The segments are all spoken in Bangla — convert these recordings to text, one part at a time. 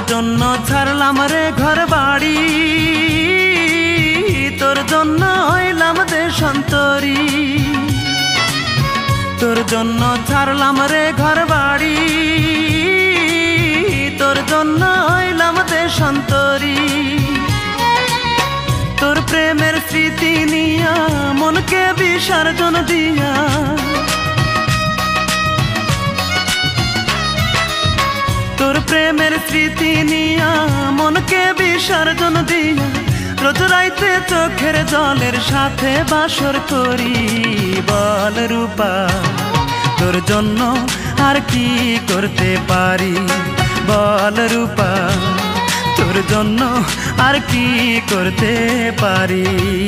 জন্য ছাড়লাম রে ঘর বাড়ি, তোর জন্য হইলাম দেশান্তরী। তোর জন্য ছাড়লাম রে ঘর বাড়ি, তোর জন্য হইলাম দেশান্তরী। তোর প্রেমের স্মৃতি নিয়া মনকে বিসর্জন দিয়া, তোর প্রেমের স্মৃতি নিয়া মনকে বিসর্জন দিয়া, রোজ রাইতে চোখের জলের সাথে বাসর করি। বল রূপা তোর জন্য আর কি করতে পারি, বল রূপা তোর জন্য আর কি করতে পারি।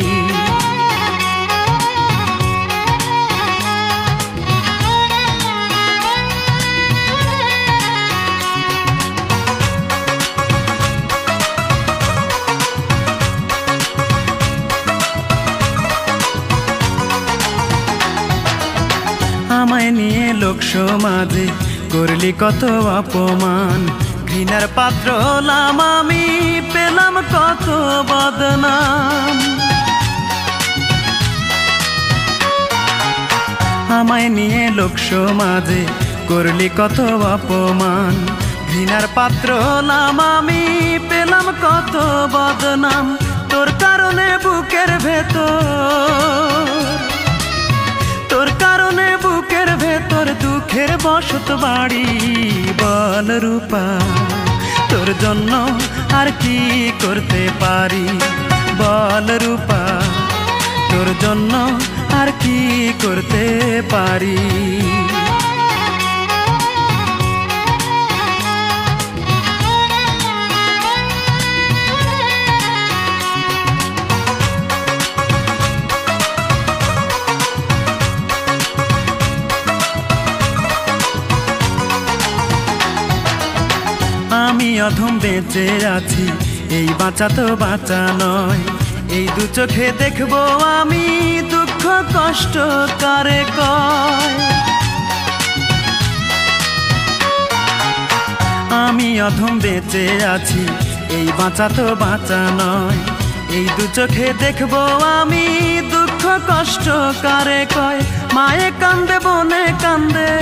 আমায় নিয়ে লোক সমাজে করলি কত অপমান, ঘৃণার পাত্র হলাম আমি, পেলাম কত বদনাম। আমায় নিয়ে লোক সমাজে করলি কত অপমান, ঘৃণার পাত্র হলাম আমি, পেলাম কত বদনাম। তোর কারণে বুকের ভেতর, তোর কারণে বুকের ভেতর দুঃখের বসত বাড়ি। বল রূপা তোর জন্য আর কি করতে পারি, বল রূপা তোর জন্য আর কি করতে পারি। আমি অধম বেঁচে আছি, এই বাঁচা তো বাঁচা নয়, এই দু চোখে দেখবো আমি দুঃখ কষ্ট কারে কয়। আমি অধম বেঁচে আছি, এই বাঁচা তো বাঁচা নয়, এই দু চোখে দেখবো আমি দুঃখ কষ্ট কারে কয়। মায়ে কান্দে বনে কান্দে,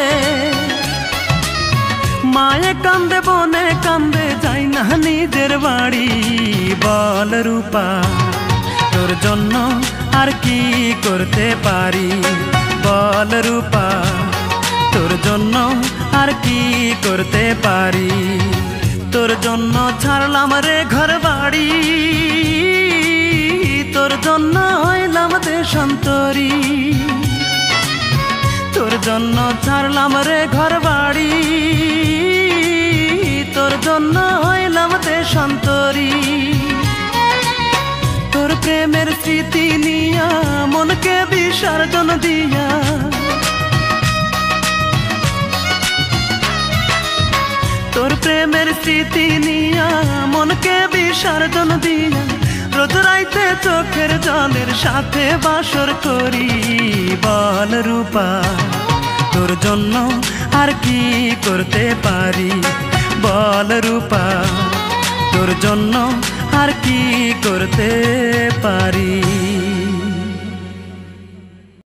মায়ে কান্দে বনে কান্দে, যাই না নিজের বাড়ি। বল রূপা তোর জন্য আর কি করতে পারি, বল রূপা তোর জন্য আর কি করতে পারি। তোর জন্য ছাড়লাম রে ঘর বাড়ি, তোর জন্য হইলাম দেশান্তরী। তোর জন্য ছাড়লাম রে ঘর বাড়ি, তোর জন্য হইলাম দেশান্তরী। তোর প্রেমের স্মৃতি নিয়া মনকে বিসর্জন দিয়া, তোর প্রেমের স্মৃতি নিয়া মনকে বিসর্জন দিয়া, রোজ রাইতে চোখের জলের সাথে বাসর করি। বল রূপা তোর জন্য আর কি করতে পারি, বল রূপা তোর জন্য আর কি করতে পারি।